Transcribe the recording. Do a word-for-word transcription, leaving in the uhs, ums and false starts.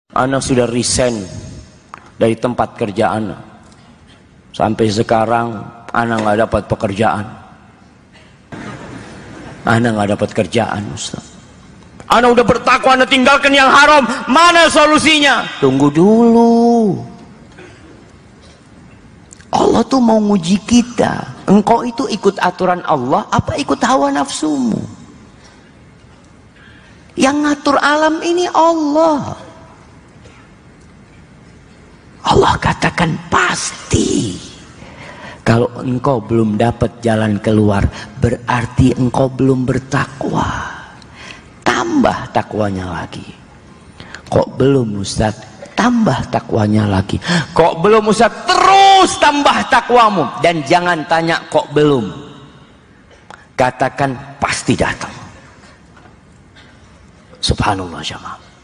Anak sudah resign dari tempat kerjaan. Sampai sekarang anak nggak dapat pekerjaan. Anak nggak dapat kerjaan, Ustaz. Anak udah bertakwa, anak tinggalkan yang haram. Mana solusinya? Tunggu dulu. Allah tuh mau nguji kita. Engkau itu ikut aturan Allah apa ikut hawa nafsumu? Yang ngatur alam ini Allah. Allah katakan pasti. Kalau engkau belum dapat jalan keluar, berarti engkau belum bertakwa. Tambah takwanya lagi. Kok belum, Ustaz? Tambah takwanya lagi. Kok belum, Ustaz? Terus tambah takwamu. Dan jangan tanya kok belum. Katakan pasti datang. Subhanallah jamaah.